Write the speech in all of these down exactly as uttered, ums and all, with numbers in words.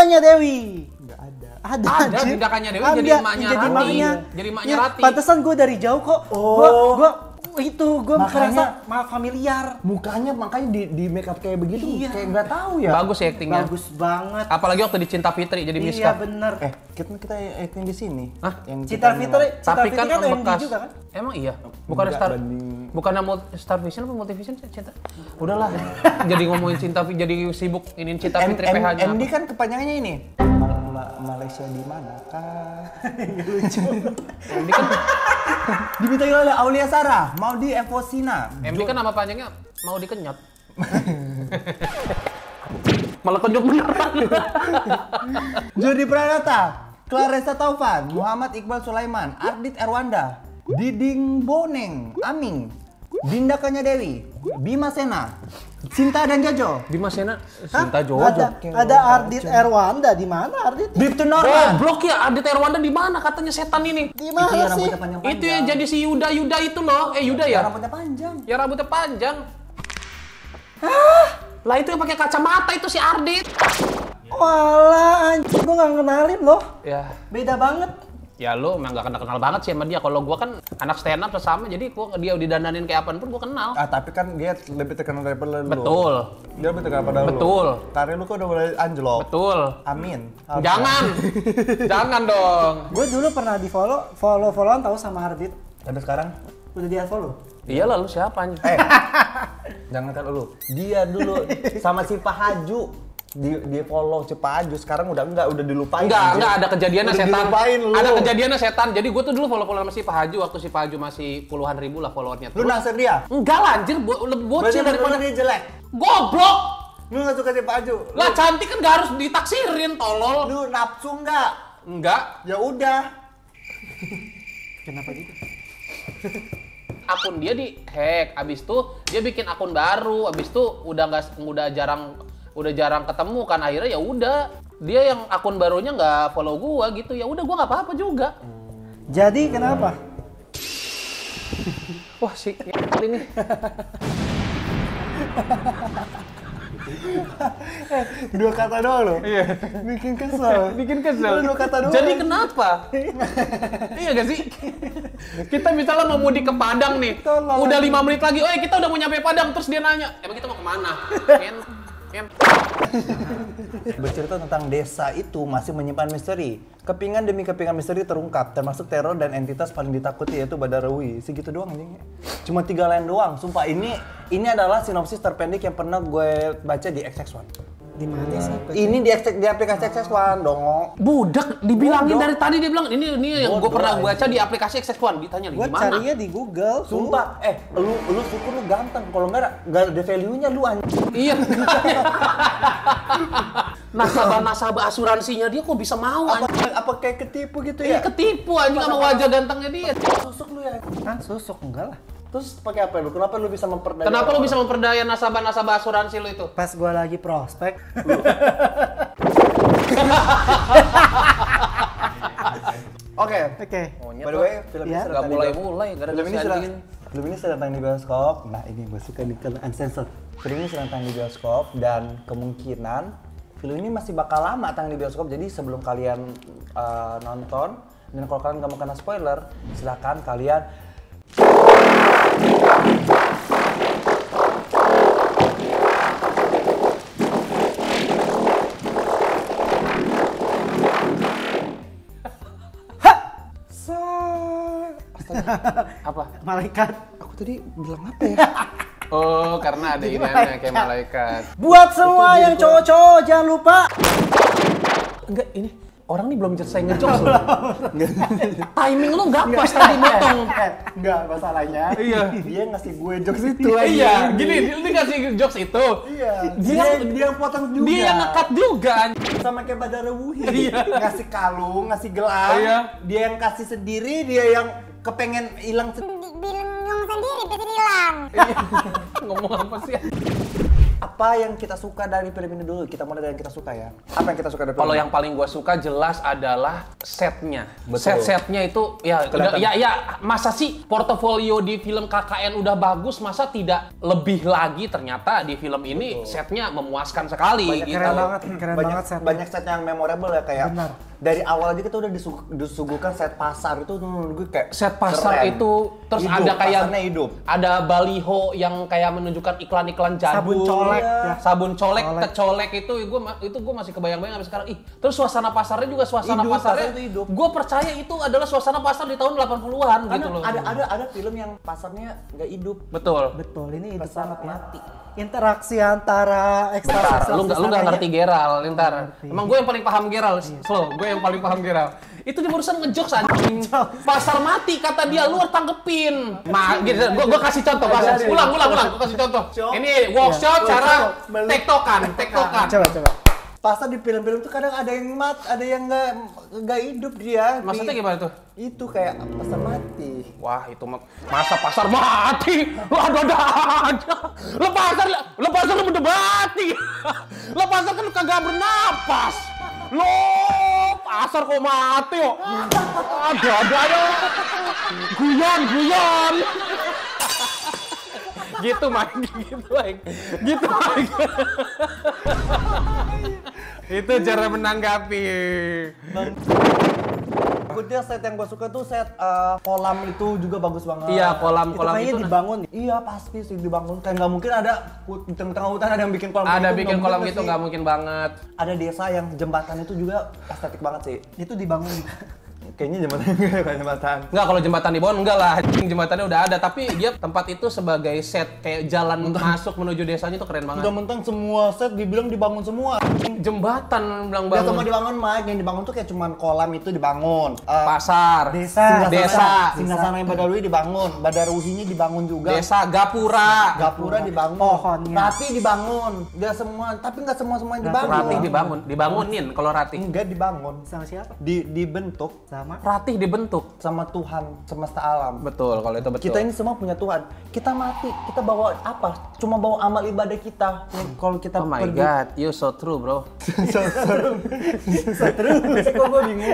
Dindakannya Dewi. Nggak ada. Ada, Ada anjir. tindakannya Dewi Ada, jadi emaknya jadi Rati. emaknya. Jadi emaknya Ya, Rati. Pantesan gue dari jauh kok. Oh. Gua, gua itu gue Makanya- merasa ma- familiar. Mukanya makanya di, di make up kayak begitu Iya. kayak nggak tahu ya. Bagus ya actingnya. Bagus banget. Apalagi waktu di Cinta Fitri jadi Iya Miska. bener. Eh, kita kita acting di sini. Hah? Yang Citra kita Fitri, nilai. Citra Tapi Fitri kan kan kan M D bekas. juga kan? Emang iya. Bukan Enggak, Star. banding- Bukan Star Vision apa Multivision sih, Cinta. Udahlah. Jadi ngomongin Cinta Vi- jadi sibuk iniin Cinta M- Fitri M- P H-nya. M D kan kepanjangannya ini. Ma- Ma- Malaysia di mana? M D kan Dibintangi oleh Aulia Sarah, Maudi Evosina. M D kan nama panjangnya mau dikenyot. Malah kenyot beneran. Jody Pranata, Claressa Taufan, Muhammad Iqbal Sulaiman, Ardit Erwanda, Diding Boneng, Aming, Dinda Kanya Dewi, Bima Sena, Cinta dan Jojo, Di Masena Hah? Cinta Jojo. Ada, ada Ardit Erwanda di mana Ardit? Bripto Norman. Goblok ya, Adit Erwanda di mana katanya setan ini? Di Itu mana yang sih? rambutnya panjang-panjang. Itu yang jadi si Yuda Yuda itu loh. Eh Yuda Yang ya? rambutnya panjang. Ya rambutnya panjang. Lah itu yang pakai kacamata itu si Ardit. Walah anjir, gue gak kenalin loh. Ya, Beda banget. ya lu emang gak kenal-kenal banget sih sama dia. Kalau gua kan anak stand up sesama, jadi gua dia didandanin kayak apaan pun gua kenal. Ah, tapi kan dia lebih terkenal daripada lu. Betul, Dia lebih terkenal daripada lu. betul, Karir lu kok udah mulai anjlok. betul. Amin. Jangan, jangan dong. Gue dulu pernah di follow, follow followan tahu sama Ardit. Tapi sekarang Udah di unfollow. Iya lah lu siapa anjing? eh jangan kan lu. Dia dulu sama si Pak Haju di di follow si Pak Haju, sekarang udah enggak, udah dilupain. Enggak, anjir. enggak ada kejadiannya Udah setan. dilupain lu. Ada kejadiannya setan. Jadi gue tuh dulu follow-followan sama si Pak Haju waktu si Pak Haju masih puluhan ribu lah followernya. Lu naksir dia? Enggak lah anjir, bo- lebih Berarti bocil daripada dia jelek. goblok. Lu nggak suka si Pak Haju? Lah cantik kan gak harus ditaksirin, tolol. Lu nafsu enggak? Enggak. Ya udah. Kenapa gitu? Akun dia di hack, abis itu dia bikin akun baru, abis itu udah nggak udah jarang udah jarang ketemu kan, akhirnya ya udah dia yang akun barunya nggak follow gua gitu, ya udah gua nggak apa-apa juga. Jadi kenapa? Wah si ini Dua kata doang lo. iya Bikin kesel. bikin kesel. Dua kata doang. Jadi kenapa? Iya gak sih? Kita misalnya mau mudik ke Padang nih, Tolong. udah lima menit lagi, oh kita udah mau nyampe Padang, terus dia nanya, emang kita mau kemana? En, en. Bercerita tentang desa itu masih menyimpan misteri. Kepingan demi kepingan misteri terungkap, termasuk teror dan entitas paling ditakuti yaitu Badarawi. Segitu doang anjingnya. Cuma tiga line doang. Sumpah ini ini adalah sinopsis terpendek yang pernah gue baca di X X one. Di mana sih? Ini di, X X di aplikasi X X one dong. Budak, dibilangin Bodoh. dari tadi dia bilang ini ini yang gue Bodoh, pernah anjing. baca di aplikasi X X one, ditanya Gue di mana? carinya di Google. Sumpah, eh lu lu syukur lu ganteng. Kalau enggak enggak ada value-nya lu anjing. Iya. Nasabah-nasabah asuransinya dia kok bisa mau Apa, anjing? apa kayak ketipu gitu Iya ya? ketipu anjing sama wajah gantengnya dia. Susuk lu ya. Ah, susuk enggak lah. Terus pakai apa lu? Kenapa lu bisa memperdaya? Kenapa lu orang? bisa memperdaya nasabah-nasabah asuransi lu itu? Pas gue lagi prospek. Oke. Oke. By the way, film ini Ya. sudah Gak tayang di mulai-mulai, gara-gara Film ini si sudah anjing. film ini sudah tayang di bioskop. Nah, ini gue suka di kalau uncensored. Film ini sedang tayang di bioskop dan kemungkinan film ini masih bakal lama tayang di bioskop. Jadi sebelum kalian uh, nonton dan kalau kalian nggak mau kena spoiler, silakan kalian Apa? Malaikat. aku tadi bilang apa ya? Oh, karena ada iniannya kayak malaikat. Buat semua yang cowok-cowok jangan lupa. Enggak, ini orang nih belum selesai ngejokes loh. Timing lu nggak pas tadi motong. Eh, enggak masalahnya. Iya. Dia ngasih gue jokes itu Iya, gini, lu ngasih jokes itu. Iya. Dia Dia dia yang potong juga. dia yang nge-cut juga. anjing. Sama kayak Badara Wuhi. Iya. Ngasih kalung, ngasih gelang. Iya. Dia yang kasih sendiri, dia yang kepengen hilang sendiri. Bilang sendiri bisa hilang. Ngomong apa sih? Apa apa yang kita suka dari film ini dulu. Kita mulai dari yang kita suka ya. Apa yang kita suka dari film Kalau ini? yang paling gue suka jelas adalah setnya. Betul. Set-setnya itu ya, udah, ya, ya masa sih portofolio di film K K N udah bagus, masa tidak lebih lagi? Ternyata di film ini Betul. setnya memuaskan sekali. Banyak gitu. keren banget, keren banyak, banget setnya. banyak set yang memorable ya kayak. Benar. Dari awal aja kita udah disu- disuguhkan set pasar itu menurut gue kayak Set pasar keren. itu terus Hidup, ada kayak pasarnya hidup. ada baliho yang kayak menunjukkan iklan-iklan jadul, Sabun colek, ya. ya. sabun colek, Colek. kecolek itu gue itu gue masih kebayang-bayang sampai sekarang. Ih, terus suasana pasarnya juga suasana Hidup, pasarnya pasar itu hidup. gue percaya itu adalah suasana pasar di tahun delapan puluhan Karena gitu loh. ada ada ada film yang pasarnya nggak hidup. Betul. Betul, ini hidup Pasar banget ya. mati. Interaksi antara Bentar, ekstras lu nggak lu nggak ngerti Geral, ntar. Ngerti. Emang gue yang paling paham Geral, slow. Gue yang paling paham Geral. Itu dia barusan ngejokes anjing. Pasar mati kata dia, lu harus tanggepin. Ma, gitu, gue gue kasih contoh, kasih. Ulang, ulang, ulang. Gue kasih contoh. Ini workshop cara tektokan, tektokan. Coba coba. Pasar di film-film tuh kadang ada yang mat, ada yang nggak nggak hidup dia. Maksudnya Di- gimana tuh? Itu kayak pasar mati. Wah, itu mah masa pasar mati. Lu ada ada aja. Lu pasar, lu pasar lu udah mati. Lu pasar kan kagak bernapas. Lu pasar kok mati kok. Ada ada aja. Guyon, guyon. Gitu, Mike. Gitu, Mike. Gitu, Mike. Itu cara menanggapi. Kemudian set yang gue suka tuh set eh, kolam itu juga bagus banget. Iya, kolam Itu kolam kayaknya itu. dibangun. Iya pasti sih dibangun. Kayak nggak mungkin ada hut- di tengah hutan ada yang bikin kolam. Ada gitu, bikin nggak kolam mungkin gitu sih. nggak mungkin banget. Ada desa yang jembatan itu juga estetik banget sih. Itu dibangun. Kayaknya jembatan kayak jembatan. Enggak, kalau jembatan dibangun enggak lah. Jembatannya udah ada, tapi dia tempat itu sebagai set kayak jalan masuk menuju desanya itu keren banget. Udah mentang semua set dibilang dibangun semua. Jembatan bilang Gak semua bangun. dibangun, Mike. Yang dibangun tuh kayak cuman kolam itu dibangun. Eh, Pasar, Desa. desa, Singasana yang Badarui dibangun. Badaruhinya dibangun juga. desa, gapura. Gapura dibangun. Pohonnya. Rati dibangun. Gak semua, tapi nggak semua semua yang dibangun. Ratih dibangun, dibangunin kalau Ratih. Enggak dibangun. Sama siapa? Di, dibentuk Sama. Ratih dibentuk. sama Tuhan semesta alam. Betul, kalau itu betul. Kita ini semua punya Tuhan. Kita mati, kita bawa apa? Cuma bawa amal ibadah kita. Nih, kalau kita Oh my pergi. god, you so true, bro. Terus kok gue bingung.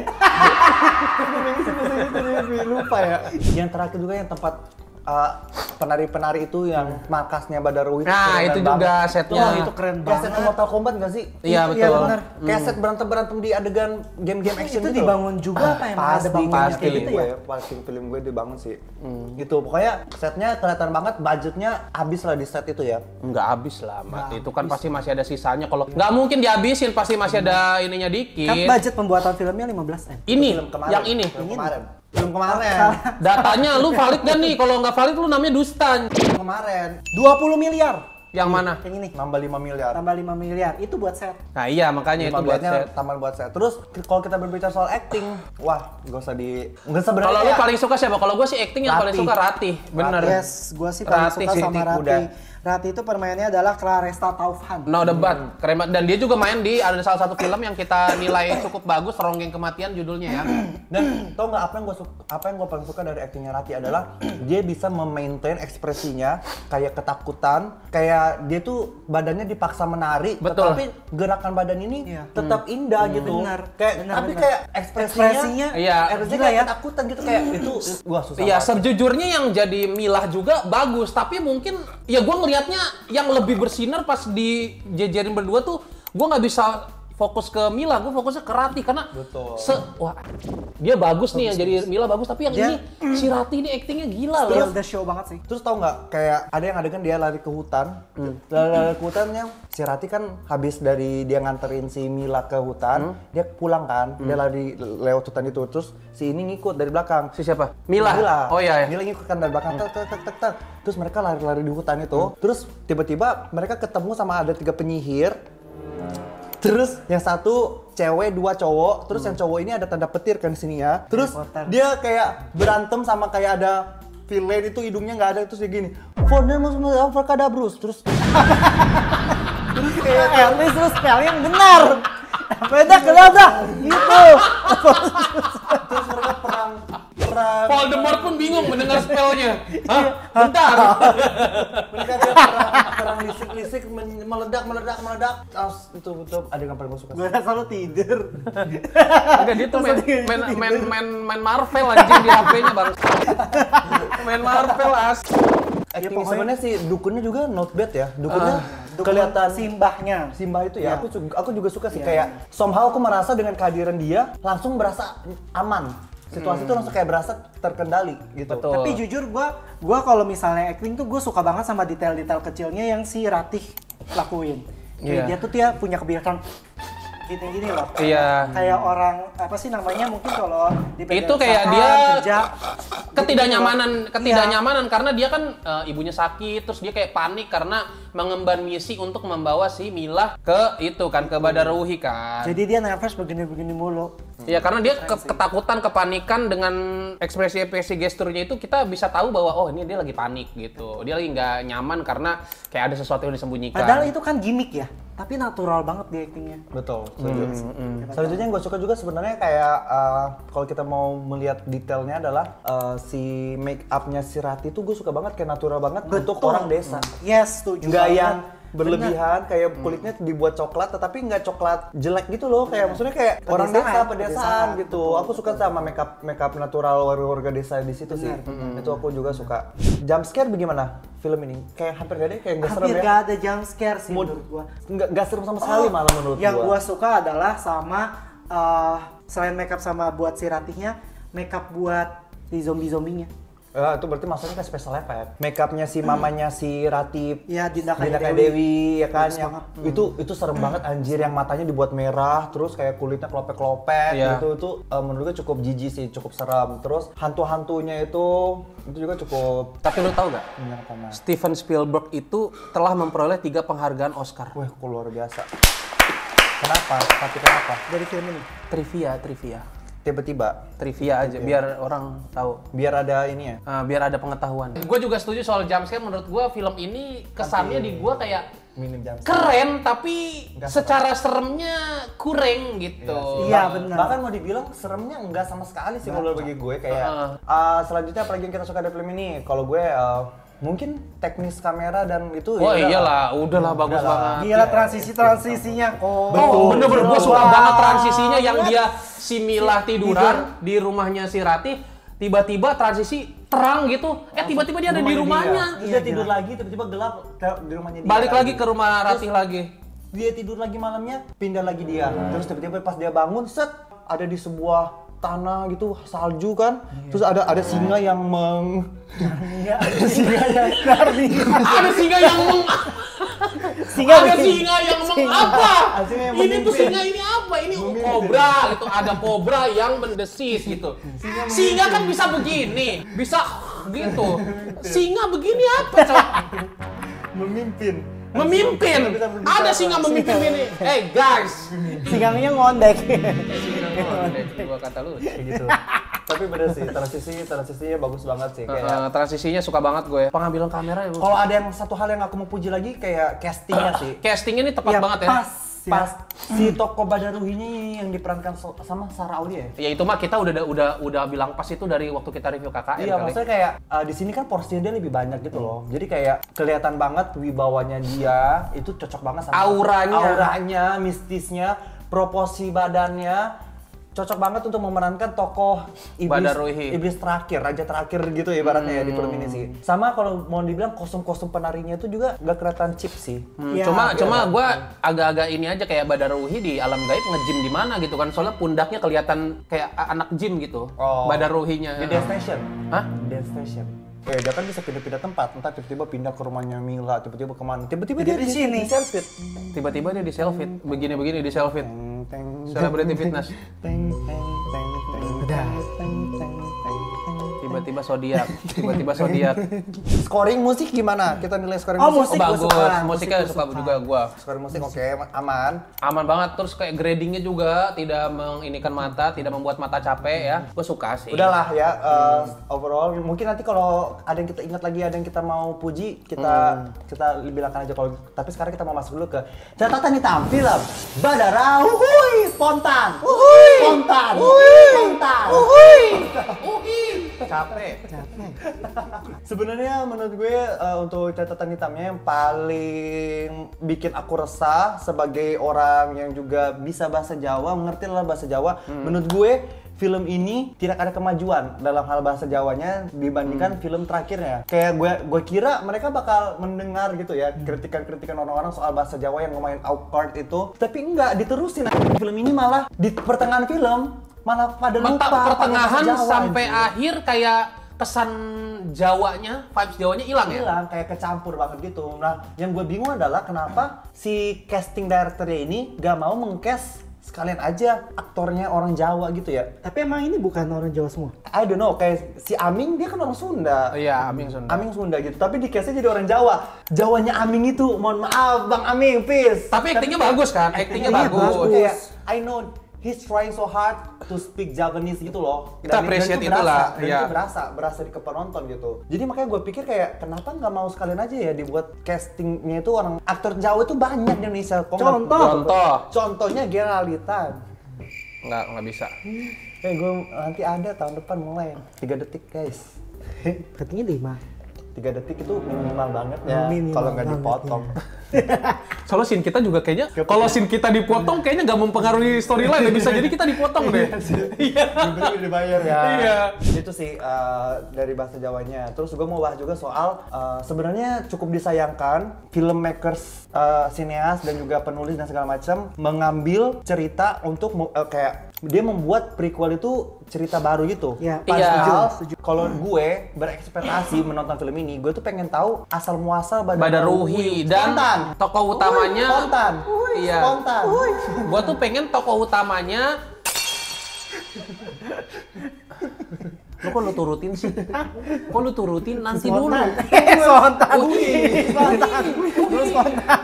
Gue bingung sih bahasa itu gue lupa ya. Yang terakhir juga yang tempat uh, penari-penari itu yang markasnya Badarui. Nah, itu juga setnya. Wah, itu keren Kayak set banget. Mortal Kombat nggak sih? Iya, Iya, betul. benar. Kayak set berantem-berantem di adegan game-game action Itu gitu. dibangun juga apa yang ada Pasti, bangunannya pasti kayak gitu gue, ya? pasti film gue dibangun sih. Gitu, pokoknya setnya kelihatan banget, budgetnya habis lah di set itu ya. Enggak habis lah, Mat. Itu kan pasti masih ada sisanya. Kalau nggak mungkin dihabisin, pasti masih ada ininya Kan dikit. budget pembuatan filmnya lima belas M. Ini, Film kemarin. yang ini. Film kemarin. Film kemarin. Datanya lu valid gak nih? Kalau nggak valid lu namanya dusta. Film kemarin. dua puluh miliar. Yang mana? Yang ini. Nambah lima miliar. Tambah lima miliar. Itu buat set. Nah iya, makanya itu lima buat miliarnya set. tambahan buat set. Terus kalau kita berbicara soal acting, wah, gak usah di nggak sebenarnya. Kalau lu ya. paling suka siapa? Kalau gue sih acting yang paling Ratih. suka Ratih. Bener. Yes, gua sih paling Ratih suka sih, sama Titik Kuda. Rati. Rati itu permainannya adalah Claresta Taufan. No debat, keren banget. Dan dia juga main di ada salah satu film yang kita nilai cukup bagus, Ronggeng Kematian judulnya ya. Dan tau nggak apa yang gue suka, apa yang gue paling suka dari aktingnya Rati adalah dia bisa memaintain ekspresinya kayak ketakutan, kayak dia tuh badannya dipaksa menari, Betul. tetapi gerakan badan ini Iya. tetap indah gitu. Benar, Kayak benar, tapi benar. kayak ekspresinya, Ekspresinya, Iya. ekspresinya gila kayak ya. ketakutan gitu kayak itu wah susah Iya, banget. sejujurnya yang jadi Milah juga bagus, tapi mungkin ya gue ngelihatnya yang lebih bersinar pas di jejerin berdua tuh gue nggak bisa fokus ke Mila, gue fokusnya ke Rati karena Betul. se wah dia bagus nih yang jadi Mila bagus, tapi yang Dia- ini si Rati ini aktingnya gila loh. Steal the show banget sih. Terus tau nggak kayak ada yang adegan dia lari ke hutan, lari, lari ke hutannya si Rati kan habis dari dia nganterin si Mila ke hutan, dia pulang kan, dia lari lewat hutan itu, terus si ini ngikut dari belakang. Si siapa? Mila. Oh iya ya. Mila ngikut kan dari belakang, tek, tek, tek, tek, tek. Terus mereka lari-lari di hutan itu, terus tiba-tiba mereka ketemu sama ada tiga penyihir. Terus yang satu cewek, dua cowok, terus yang cowok ini ada tanda petir kan di sini ya. Terus Potter. dia kayak berantem sama kayak ada villain itu hidungnya nggak ada, terus dia gini. For them Abracadabrus. Terus terus kayak At least lu spellnya yang benar. Beda kelada. Gitu. terus mereka perang perang Voldemort pun bingung mendengar spellnya. Hah? Bentar. mereka kayak perang, perang listrik listrik men- meledak meledak meledak. Terus itu betul ada yang paling gue suka. Gue rasa lu tidur. Enggak, dia tuh main main main main, main Marvel anjing di H P-nya bang. Main Marvel as. Acting pokoknya- sebenarnya sih dukunnya juga not bad ya. Dukunnya Dukun kelihatan simbahnya. Simba itu ya, Ya. aku juga, aku juga suka sih Ya. kayak somehow aku merasa dengan kehadiran dia langsung berasa aman. Situasi itu langsung kayak berasa terkendali gitu. Betul. Tapi jujur gue, gue kalau misalnya acting tuh gue suka banget sama detail-detail kecilnya yang si Ratih lakuin. Kayak Iya. dia tuh dia punya kebiasaan gini-gini loh. Iya. Kayak orang apa sih namanya mungkin kalau di Itu kayak perusahaan, dia kerja ketidaknyamanan gitu-gitu loh. ketidaknyamanan karena dia kan eh, ibunya sakit, terus dia kayak panik karena mengemban misi untuk membawa si Mila ke itu kan, ke Badaruhi kan. Iya. Jadi dia nervous begini-begini mulu. Iya, karena dia ke- ketakutan, kepanikan dengan ekspresi-ekspresi gesturnya itu kita bisa tahu bahwa oh ini dia lagi panik gitu. Dia lagi nggak nyaman karena kayak ada sesuatu yang disembunyikan. Padahal itu kan gimmick ya, tapi natural banget dia actingnya. Betul. Setuju. Selanjutnya yang gue suka juga sebenarnya kayak uh, kalau kita mau melihat detailnya adalah uh, si make upnya si Rati tuh gue suka banget kayak natural banget untuk Betul. orang desa. Yes, setuju. Nggak banget. yang berlebihan kayak kulitnya dibuat coklat tetapi nggak coklat jelek gitu loh, kayak maksudnya kayak orang desa Pedesaan, pedesaan pedesaan, gitu. betul. Aku suka sama makeup makeup natural warga-warga desa di situ sih. Itu aku juga suka. Jump scare bagaimana film ini? Kayak hampir gak ada, kayak nggak serem Hampir ya. gak ada jump scare sih Mood- menurut gua. Nggak nggak serem sama sekali malah menurut Yang gua. gua suka adalah sama uh, selain makeup sama buat si Ratihnya, makeup buat si zombie-zombinya. Ya, itu berarti maksudnya kan special effect. Makeupnya si mamanya si Rati, Ya, Dinda Kaya Dinda Kaya Dewi. Dewi, ya kan, Bagus yang banget. itu itu serem banget anjir, yang matanya dibuat merah, terus kayak kulitnya kelopek-kelopek, Iya. gitu itu uh, menurut gue cukup jijik sih, cukup seram. Terus hantu-hantunya itu itu juga cukup Tapi lu tahu gak? menyenangkan. Steven Spielberg itu telah memperoleh tiga penghargaan Oscar. Wah, kok luar biasa. Kenapa? Tapi kenapa? Dari film ini. Trivia, trivia. Tiba-tiba Trivia aja biar orang tahu. biar ada ini ya. Uh, biar ada pengetahuan. Gue juga setuju soal jumpscare. Menurut gue film ini kesannya di gue kayak Minim jam. keren tapi Nggak secara seremnya kurang gitu. Iya, benar. Bahkan mau dibilang seremnya enggak sama sekali sih kalau bagi gue kayak Heeh. uh, selanjutnya apalagi yang kita suka dari film ini, kalau gue uh, mungkin teknis kamera dan itu Oh ya iyalah, udahlah bagus Udahlah. banget. Gila transisi-transisinya kok. Oh, bener-bener gue suka Wah. banget transisinya yang dia si Mila tiduran di rumahnya si Ratih, tiba-tiba transisi terang gitu, eh tiba-tiba dia ada di rumahnya. Terus dia tidur lagi, tiba-tiba gelap ke- di rumahnya dia. Balik lagi ke rumah Ratih lagi. Dia tidur lagi malamnya, pindah lagi dia. Terus tiba-tiba pas dia bangun, set ada di sebuah tanah gitu, salju kan. Terus ada ada singa yang meng Iya, ada singa yang lari. Ada singa yang meng Singa ada begini. singa yang meng apa? Singa yang Ini tuh memimpin. singa ini apa? Ini kobra gitu. Ada kobra yang mendesis gitu. Singa kan bisa begini, bisa gitu. Singa begini apa, Cok? memimpin. Memimpin. Ada singa memimpin ini. Eh guys. Singanya ngondek. Dua kata lu. Kayak gitu. Tapi bener sih, transisi transisinya bagus banget sih kayak. Eh, transisinya suka banget gue. Pengambilan kamera ya. Kalau ada yang satu hal yang aku mau puji lagi kayak castingnya sih. Castingnya ini tepat Ya, banget ya. pas. Pas si Toko Badaruhinya yang diperankan so- sama Sarah Aulia ya. Ya itu mah kita udah udah udah bilang pas itu dari waktu kita review K K N Iya, kali. maksudnya kayak uh, di sini kan porsinya dia lebih banyak gitu loh. Jadi kayak kelihatan banget wibawanya dia itu cocok banget sama Auranya. auranya, mistisnya, proporsi badannya cocok banget untuk memerankan tokoh iblis, Badaruhi. iblis terakhir, raja terakhir gitu ya ibaratnya ya di film ini sih. Sama kalau mau dibilang kostum-kostum penarinya itu juga gak kelihatan cheap sih. Hmm, Ya, cuma iya. cuma gue agak-agak ini aja kayak Badaruhi di alam gaib nge-gym di mana gitu kan, soalnya pundaknya kelihatan kayak a- anak gym gitu. Oh. Badaruhinya. Di Dance Station. Hah? Dance Station. Eh, dia kan bisa pindah-pindah tempat, entah tiba-tiba pindah ke rumahnya Mila, tiba-tiba kemana, tiba-tiba dia, Dia di sini. di selfie. Tiba-tiba dia di selfie, begini-begini di selfie. Teng, teng, Celebrity fitness. teng, teng, teng, teng, Udah. teng, teng, teng, teng. Tiba-tiba zodiak, tiba-tiba zodiak. Scoring musik gimana? Kita nilai scoring Oh, musik. Oh musik gua bagus, suka, musiknya musik suka gua juga gua. Scoring musik oke, aman. Aman banget, terus kayak gradingnya juga tidak menginikan mata, tidak membuat mata capek ya. Gue suka sih. Udahlah ya, uh, overall mungkin nanti kalau ada yang kita ingat lagi, ada yang kita mau puji, kita kita bilangkan aja kalau. Tapi sekarang kita mau masuk dulu ke catatan hitam film Badara. Uhuy, spontan. Uhuy, spontan. Uhuy, spontan. Uhi, uhi. capek. Capek. Sebenarnya menurut gue uh, untuk catatan hitamnya yang paling bikin aku resah sebagai orang yang juga bisa bahasa Jawa, mengerti lah bahasa Jawa. Hmm. Menurut gue film ini tidak ada kemajuan dalam hal bahasa Jawanya dibandingkan hmm. film terakhirnya. Kayak gue gue kira mereka bakal mendengar gitu ya kritikan-kritikan orang-orang soal bahasa Jawa yang ngomongin awkward itu, tapi enggak diterusin. Film ini malah di pertengahan film malah pada lupa pertengahan Jawa, sampai anjir. akhir kayak kesan Jawanya, vibes Jawanya hilang ya? Hilang, kayak kecampur banget gitu. Nah, yang gue bingung adalah kenapa si casting directornya ini gak mau mengcast sekalian aja aktornya orang Jawa gitu ya. Tapi emang ini bukan orang Jawa semua? I don't know, kayak si Aming dia kan orang Sunda. Oh iya, Aming Sunda. Aming Sunda gitu, tapi di castnya jadi orang Jawa. Jawanya Aming itu, mohon maaf Bang Aming, please. Tapi aktingnya bagus kan? Aktingnya Iya, bagus. bagus. Kayak, I know he's trying so hard to speak Javanese gitu loh. Kita appreciate itu itulah, berasa, dan iya. itu berasa, berasa di penonton gitu. Jadi makanya gue pikir kayak kenapa nggak mau sekalian aja ya dibuat castingnya itu orang aktor Jawa itu banyak di Indonesia. Kok nggak- Contoh. Contoh. Contohnya Geralitan. Nggak, nggak bisa. Eh gue nanti ada tahun depan mulai tiga detik guys. Katanya lima. tiga detik itu minimal banget ya Minimal kalau nggak banget, dipotong. Soalnya scene kita juga kayaknya, kalau scene kita dipotong kayaknya nggak mempengaruhi storyline ya, bisa jadi kita dipotong deh. Iya. Diberi dibayar ya. Iya. Itu sih uh, dari bahasa Jawanya. Terus gue mau bahas juga soal uh, sebenarnya cukup disayangkan filmmakers, uh, sineas dan juga penulis dan segala macam mengambil cerita untuk uh, kayak dia membuat prequel itu cerita baru gitu. Ya, Iya. Padahal kalau gue berekspektasi menonton film ini, gue tuh pengen tahu asal muasal Badaruhi dan Spontan. tokoh utamanya. Spontan. Iya. Spontan. Gua tuh pengen tokoh utamanya. Lo kok lu turutin sih? Kok lu turutin nanti dulu? Spontan. Spontan. Terus spontan.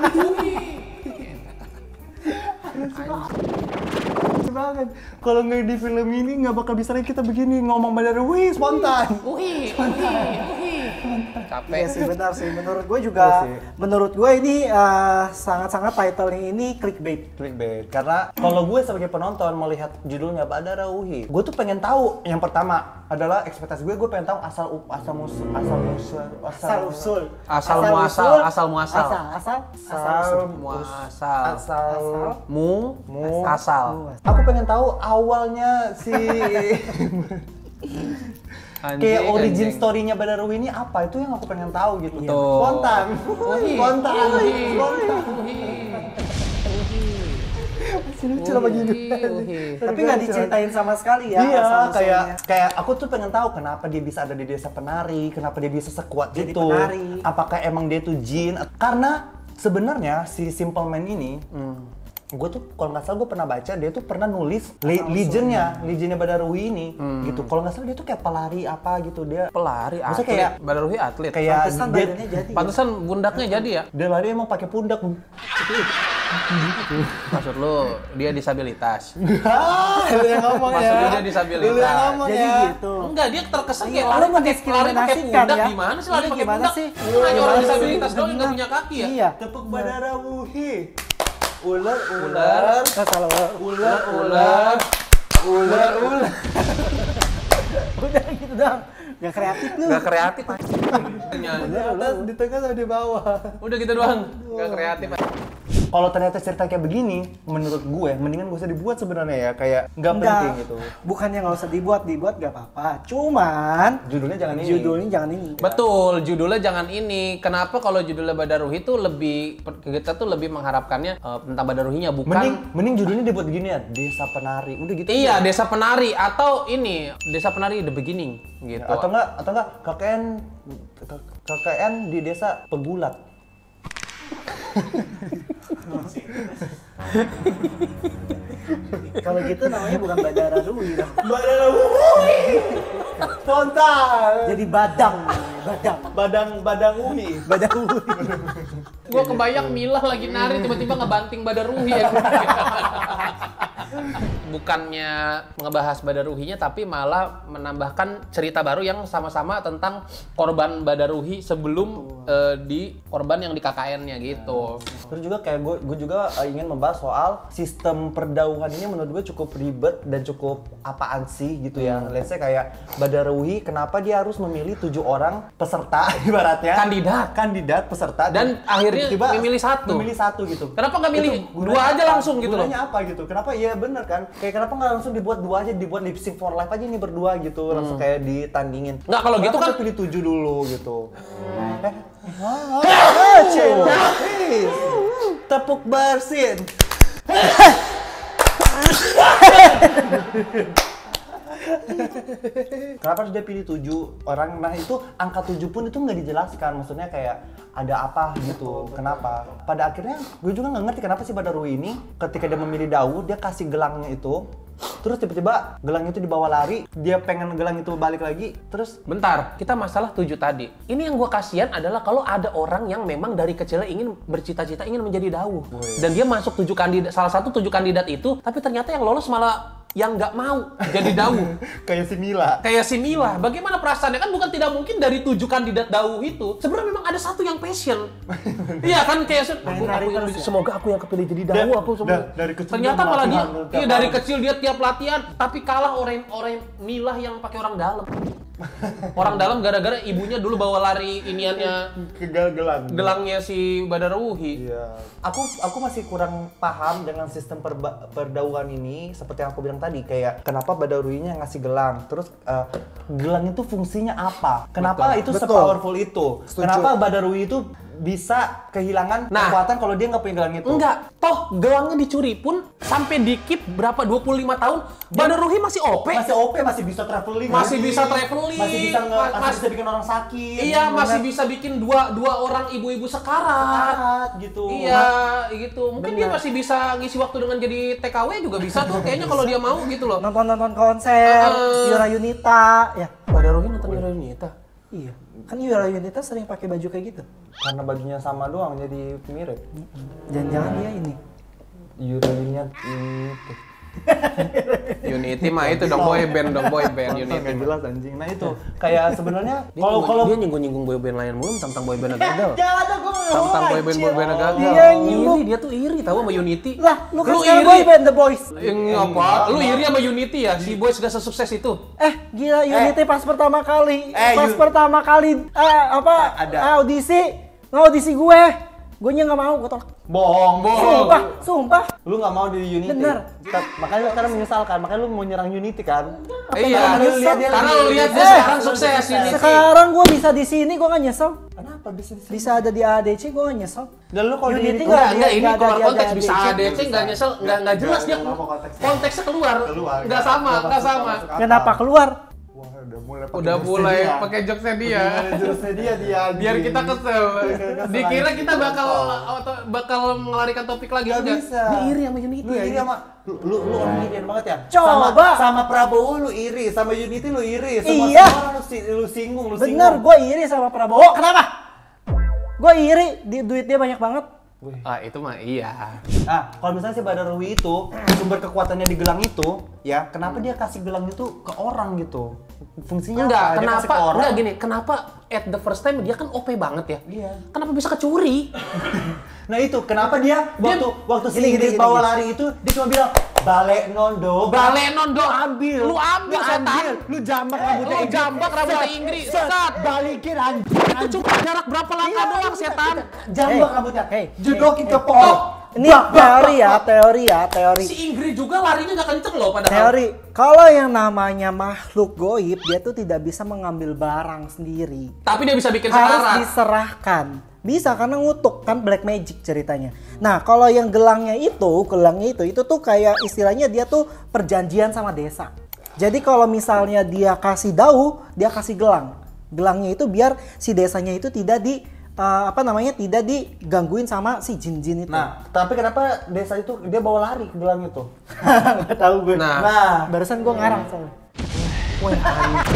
Banget. Kalau nggak di film ini nggak bakal bisa kita begini ngomong Badaruhi spontan. Uhi, uhi, uhi. Capek Iya sih, benar sih. Menurut gue Iya juga, sih. menurut gue ini eh, sangat-sangat title ini clickbait. Clickbait. Karena kalau gue sebagai penonton melihat judulnya Badaruhi, gue tuh pengen tahu yang pertama adalah ekspektasi gue, gue pengen tahu asal asal musuh asal musuh Asal usul. Asal muasal, usul. asal muasal. Asal, asal. asal muasal. asal Mu, Mu. asal. Aku pengen tahu awalnya si kayak Anjing, origin anjing. story-nya Badaruhi ini apa, itu yang aku pengen tahu gitu. Betul. Spontan. Uhi, Spontan. uhi, Spontan. uhi. Masih lucu lah begini. Uhi, uhi. Tapi nggak diceritain sama sekali ya. Iya, asal-usulnya. kayak kayak aku tuh pengen tahu kenapa dia bisa ada di desa penari, kenapa dia bisa sekuat Jadi itu. penari. Apakah emang dia tuh jin? Karena sebenarnya si Simple Man ini, gue tuh kalau nggak salah gue pernah baca dia tuh pernah nulis le- legendnya, legendnya Badaruhi ini, gitu. Kalau nggak salah dia tuh kayak pelari apa gitu dia. Pelari, Maksudnya atlet. kayak- Badaruhi atlet. Kayak Pantesan dia, badannya jadi. Pantesan bundaknya jadi ya? dia lari emang pakai pundak. Maksud lu dia disabilitas? Ah, lu yang ngomong ya. Maksud dia disabilitas. Lu yang ngomong Jadi ya. gitu. Enggak, dia terkesan Iya, kayak lari lu pakai lari pakai mendiskriminasikan pundak ya. gimana sih lari Iya, pakai gimana pundak? sih? Lu hanya orang Gimana disabilitas sih? doang yang nggak punya kaki ya? Iya. Tepuk Badaruhi. Ular, ular, Ular, Asal ular, ular, ular, ular. udah gitu dong. Gak kreatif lu. nggak kreatif. Di atas, di tengah, sama di bawah. Udah gitu doang, nggak kreatif. Kalau ternyata cerita kayak begini, menurut gue, mendingan gak usah dibuat sebenarnya ya, kayak nggak Enggak. penting gitu. Bukannya nggak usah dibuat, dibuat gak apa-apa. Cuman Judulnya jangan ini. judulnya jangan ini. Betul, judulnya jangan ini. Kenapa kalau judulnya Badaruhi itu lebih, kita tuh lebih mengharapkannya eh, tentang Badaruhinya, bukan Mending, mending judulnya dibuat gini ya, Desa Penari. Udah gitu. iya Desa Penari atau ini Desa Penari The Beginning gitu. Atau enggak, atau enggak K K N K K N di Desa Pegulat. Kalau gitu namanya bukan Badaruhi dong. Badaruhi. Spontan. Jadi badang, badang. Badang Badang Uhi. Badaruhi. Gua kebayang Milah lagi nari tiba-tiba ngebanting Badaruhi ya. Bukannya ngebahas Badaruhinya, tapi malah menambahkan cerita baru yang sama-sama tentang korban Badaruhi sebelum uh, di korban yang di K K N-nya gitu. Terus juga kayak gue, gue juga uh, ingin membahas soal sistem perdauhan ini menurut gue cukup ribet dan cukup apaan sih gitu ya. Let's say kayak Badaruhi, kenapa dia harus memilih tujuh orang peserta ibaratnya? Kandidat. Kandidat peserta. Dan akhirnya tiba-tiba memilih satu. Memilih satu gitu. Kenapa nggak milih Itu dua aja apa? langsung gitu loh? Gunanya apa gitu? Kenapa? Iya bener kan? Kayak kenapa nggak langsung dibuat dua aja, dibuat lip sync for life aja nih berdua gitu, langsung kayak ditandingin. Nggak, kalau gitu Kenapa kan- pilih tujuh dulu gitu. Eh, ah, cendol, please. Tepuk bersin. Kenapa harus dia pilih tujuh orang? Nah itu angka tujuh pun itu nggak dijelaskan. Maksudnya kayak ada apa gitu. Kenapa? Pada akhirnya gue juga nggak ngerti kenapa sih Badaruhi ini ketika dia memilih Daud, dia kasih gelangnya itu. Terus tiba-tiba gelang itu dibawa lari, dia pengen gelang itu balik lagi, terus Bentar, kita masalah tujuh tadi. Ini yang gua kasihan adalah kalau ada orang yang memang dari kecilnya ingin bercita-cita ingin menjadi Daud. Dan dia masuk tujuh kandidat, salah satu tujuh kandidat itu, tapi ternyata yang lolos malah yang nggak mau jadi Daud. kayak si Mila. Kayak si Mila. Bagaimana perasaannya? Kan bukan tidak mungkin dari tujuh kandidat Daud itu, sebenarnya memang ada satu yang passion. Iya kan, kayak aku, aku yang, semoga aku yang kepilih jadi Daud. Da- Aku da- semoga. dari kecil Ternyata dia malah dia, latihan tiap iya dari hari. kecil dia tiap latihan, tapi kalah orang orang Mila yang pakai orang dalam. Orang dalam gara-gara ibunya dulu bawa lari iniannya Kegal-gelang. gelangnya si Badaruhi. Iya. Aku aku masih kurang paham dengan sistem perba- perdauhan ini, seperti yang aku bilang tadi, kayak kenapa Badaruhinya ngasih gelang, terus uh, gelang itu fungsinya apa? Kenapa Betul. itu Betul. se-powerful itu? Setuju. Kenapa Badaruhi itu bisa kehilangan Nah. kekuatan kalau dia nggak punya gelang itu? Enggak, toh gelangnya dicuri pun sampai dikip berapa dua puluh lima tahun Badaruhi masih O P. Masih O P, masih bisa traveling. Masih lagi. bisa traveling. Masih bisa nge, Ma- masih mas- bisa bikin orang sakit. Iya, masih bener. bisa bikin dua dua orang ibu-ibu sekarat. Sekarat, gitu. Iya, gitu. Mungkin dia Bener. masih bisa ngisi waktu dengan jadi T K W juga bisa tuh. Kayaknya kalau dia mau gitu loh. Nonton-nonton konser, Uh, Yura Yunita, ya. Badaruhi nonton Yura Yunita. Iya. Kan Yura Yunita sering pakai baju kayak gitu. Karena bajunya sama doang jadi mirip. Jangan-jangan dia ini. Yurinya itu. Unity mah itu dong boy band dong boy band Unity. Nggak jelas anjing. Nah itu kayak sebenarnya Dia kalau nyinggung- kalau dia nyinggung-nyinggung boy band lain mulu tentang boy band gagal. Jangan ada gue Tentang boy band boy band gagal. Dia yang nyinggung. Iri, dia tuh iri tahu sama Unity. Lah, lu kan Lu sekarang iri. boy band The Boys. Ini apa? Lu iri sama Unity ya? Si Boys gak sesukses itu. Eh, gila Unity pas pertama kali, Eh, pas Yu- pertama kali eh, apa Ada. audisi, ngaudisi gue. Gue nya nggak mau, gue tolak. bohong, bohong. Sumpah, sumpah. Lu nggak mau di Unity. Bener. Ta- Makanya lu sekarang menyesalkan, makanya lu mau nyerang Unity kan? Iya, Karena lu lihat dia karena lagi- lu lihat dia Eh, sekarang lu sukses sukses. Unity. Sekarang gue bisa di sini, gue nggak nyesel. Kenapa bisa di sini? Bisa ada di A D C, gue nggak nyesel. Dan lu kalau di Unity Unity nggak Enggak, enggak, ini nggak ada keluar di konteks A D C. bisa A D C enggak nyesel, enggak enggak jelas dia Kenapa konteksnya? konteksnya keluar. Keluar, Enggak nggak- sama, nggak enggak masuk- sama. nggak masuk akal. Kenapa keluar? Wah, udah mulai pakai Udah jokesnya mulai dia. pakai jokesnya dia. Udah jokesnya dia dia. Biar anjing. kita kesel. Kesel Dikira anjing. kita bakal Oh. auto- bakal melarikan topik lagi Gak enggak. bisa. Dia iri sama Unity. Lu iri sama lu lu, lu orang irian banget ya. Coba. Sama, sama Prabowo lu iri, sama Unity lu iri, semua Iya. semua orang lu, si- lu singgung, lu Bener, singgung. gue iri sama Prabowo. Kenapa? Gue iri, di, duit dia banyak banget. Ah, itu mah iya. Nah, kalau misalnya si Badaruhi itu sumber kekuatannya di gelang itu, ya kenapa dia kasih gelang itu ke orang gitu? Fungsinya Enggak, apa? Dia kasih kenapa? ke orang. Enggak gini, kenapa at the first time dia kan O P banget ya? Iya. Kenapa bisa kecuri? Nah itu kenapa dia waktu waktu si Gini, gini, Ingrid gini, bawa gini. lari itu dia cuma bilang balik nondo, Bale nondo ambil, Lu ambil setan. lu jambak Eh, rambutnya lu Ingrid. jambak rambutnya Ingrid. Set, Set. balikin anjing. Itu cuma jarak berapa langkah doang setan. Jambak Hey, rambutnya, hey, jedokin hey, ke pohon. Ini teori ya, teori ya, teori. Si Ingrid juga larinya nggak kenceng loh padahal. Teori, kalau yang namanya makhluk goib, dia tuh tidak bisa mengambil barang sendiri. Tapi dia bisa bikin Harus sekarat. diserahkan. Bisa karena ngutuk kan black magic ceritanya. Nah kalau yang gelangnya itu, gelangnya itu, itu tuh kayak istilahnya dia tuh perjanjian sama desa. Jadi kalau misalnya dia kasih daun, dia kasih gelang. Gelangnya itu biar si desanya itu tidak di uh, apa namanya tidak digangguin sama si jin-jin itu. Nah, tapi kenapa desa itu dia bawa lari ke gelang itu? Nggak tahu gue. Nah. nah Barusan gue ngarang soalnya. Wah, anjing.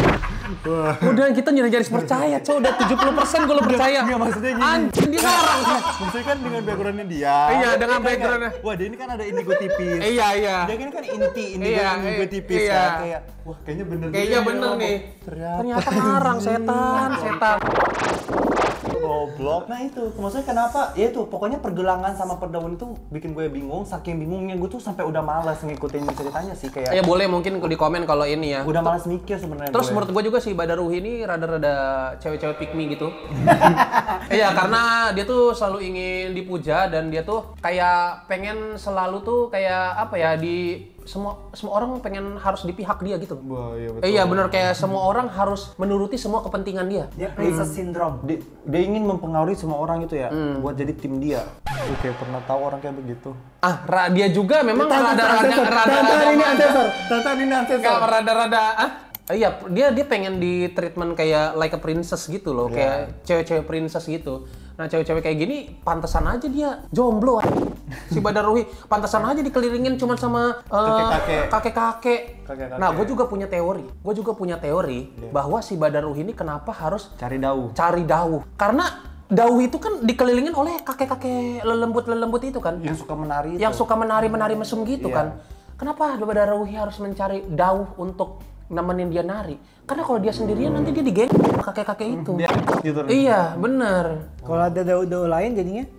Udah kita nyaris percaya, cow. Udah tujuh puluh persen gue lo percaya. Enggak, maksudnya gini. Anjing, dia ngarang. Maksudnya kan dengan backgroundnya dia. Iya, dengan Dia kan backgroundnya. kayak, wah, dia ini kan ada indigo tipis. Iya, iya. Dia kan kan inti indigo Iya, indigo iya, tipis iya. kan kayak wah, kayaknya bener Kayaknya juga bener ya, nih. Ternyata, Ternyata ngarang, setan, setan. goblok. Nah itu, maksudnya kenapa? Ya itu, pokoknya pergelangan sama perdaun itu bikin gue bingung. Saking bingungnya gue tuh sampai udah malas ngikutin ceritanya sih kayak. Ya boleh mungkin di komen kalau ini ya. Udah malas mikir sebenarnya. Terus gue. menurut gue juga si Badaruhi ini rada-rada cewek-cewek pick me gitu. Iya, karena dia tuh selalu ingin dipuja dan dia tuh kayak pengen selalu tuh kayak apa ya di semua semua orang pengen harus di pihak dia gitu. Wah, iya betul. Eh, iya benar kayak semua orang harus menuruti semua kepentingan dia. Dia princess syndrome. Dia, dia ingin mempengaruhi semua orang itu ya buat jadi tim dia. Oke, pernah tahu orang kayak begitu. Ah, ra- dia juga memang rada-rada rada-rada ini mana. ancestor. Tantan ini ancestor. Kayak rada-rada ah iya, dia dia pengen di treatment kayak like a princess gitu loh, kayak cewek-cewek princess gitu. Nah, cewek-cewek kayak gini pantesan aja dia jomblo. Si Badaruhi pantesan aja dikelilingin cuma sama uh, Kakek-kakek. kakek-kakek. Kakek-kakek. Nah, gue juga punya teori. Gue juga punya teori bahwa si Badaruhi ini kenapa harus Cari dauh. cari dauh. Karena dauh itu kan dikelilingin oleh kakek-kakek lelembut-lelembut itu kan. Yang suka menari itu. Yang suka menari-menari mesum gitu Iya. kan. Kenapa Badaruhi harus mencari dauh untuk nemenin dia nari? Karena kalau dia sendirian nanti dia digeng kakek-kakek itu. Dia gitu. Iya, bener. Kalau ada daun-daun lain jadinya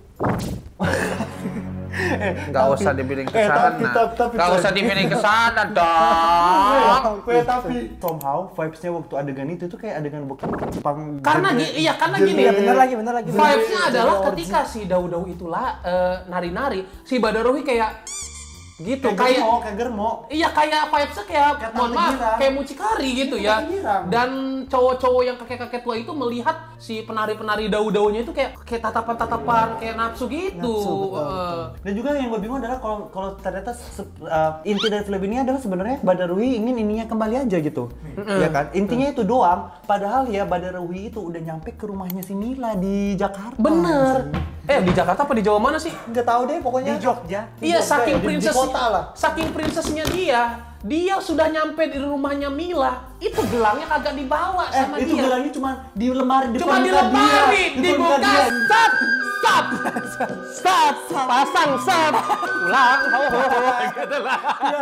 Nggak usah dibilang ke eh, sana. tapi- tapi- tapi- Nggak usah dibilang ke sana dong. Gue tapi somehow vibes-nya waktu adegan itu tuh kayak adegan bokep Jepang. Karena genre- gi- iya karena genre- gini. Iya bener lagi, bener lagi. Vibes-nya adalah Bener. ketika si Dau-Dau itulah eh, nari-nari, si Badaruhi kayak gitu, kayak kayak germo, kayak germo. iya kayak vibes-nya kayak, Kayak mohon tante maaf, girang. kayak mucikari gitu Iya, ya. tante girang. Dan cowok-cowok yang kakek-kakek tua itu melihat si penari-penari dau-daunya itu kayak kayak tatapan-tatapan, kayak nafsu gitu. Nafsu, betul, Eh, Dan juga yang gue bingung adalah kalau kalau ternyata se- uh, inti dari film ini adalah sebenarnya Badaruhi ingin ininya kembali aja gitu, ya kan? Intinya itu doang. Padahal ya Badaruhi itu udah nyampe ke rumahnya si Mila di Jakarta. bener. Eh di Jakarta apa di Jawa mana sih? Nggak tahu deh pokoknya. Di Jogja. Iya, Jogja saking ya, di- di princess, kota lah. saking princessnya dia, dia sudah nyampe di rumahnya Mila, itu gelangnya kagak dibawa Eh sama itu dia. gelangnya cuma di lemari depan Cuma di muka dia. lemari, Depan muka dibuka, dia. stop, stop, stop, pasang, stop, ulang, gitu lah.